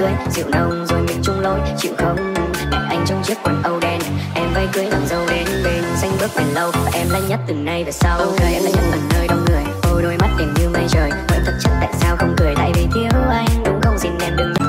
cưới rượu nồng rồi mình chung lối chịu không để anh trong chiếc quần âu đen. Em váy cưới làm dâu đến bên xanh bước về lâu và em là nhất từ nay về sau. Ok em là nhất ở nơi đông người, ôi đôi mắt đen như mây trời. Vậy thật chất tại sao không cười, tại vì thiếu anh đúng không, xin em đừng.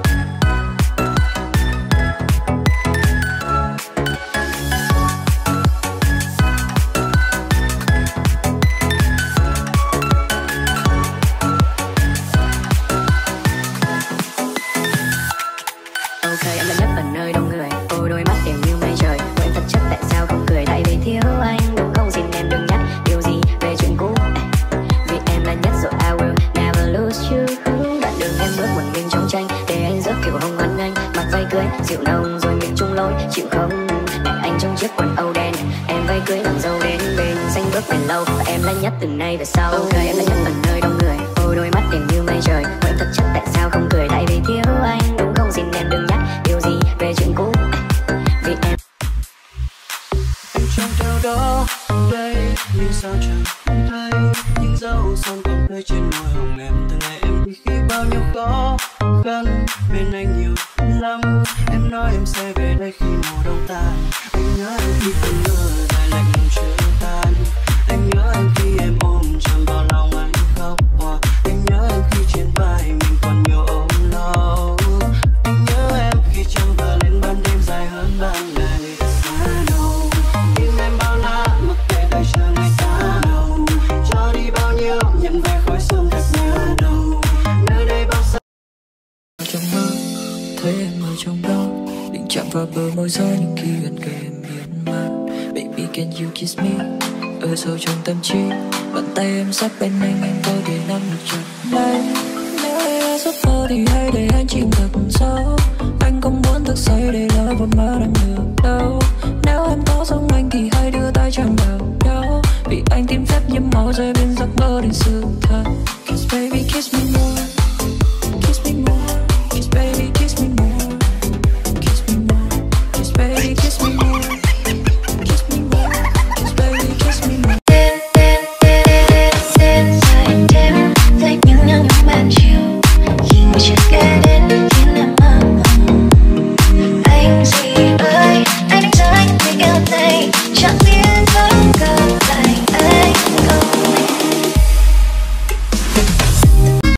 Rượu nồng rồi mình chung lối chịu không để anh trong chiếc quần âu đen. Em váy cưới làm dâu đến bên xanh bước về lâu và em là nhất từ nay về sau. Ok em là nhất ở nơi đông người, ôi đôi mắt đen như mây trời. Vậy thật chất tại sao không cười, tại vì thiếu anh đúng không, xin em đừng nhắc điều gì về chuyện cũ vì em. Em trong theo đó đây nhưng sao chẳng thấy những dấu son còn tươi trên môi hồng em. Từ ngày em đi khi bao nhiêu khó khăn bên anh nhiều lắm. Em nói em sẽ về đây khi mùa đông tan. Anh nhớ em khi cơn mưa dài lạnh lòng chưa tan. Anh nhớ em khi em ôm chầm vào lòng anh khóc hòa. Anh nhớ em khi trên vai mình còn nhiều ôm lo. Anh nhớ em khi trăng vừa lên ban đêm dài hơn ban ngày. Xa đâu tim em bao la mặc kệ đời chờ ngày xa đầu. Cho đi bao nhiêu nhận về khói sương thật nhớ đâu. Nơi đây bao xa trong mơ thấy em ở trong đó, định chạm vào bờ môi gió nhưng khi gần kề em miên man. Baby can you kiss me ở sâu trong tâm trí, bàn tay em sát bên anh có thể nắm được chặt lấy. Nếu ai giấc mơ thì hãy để anh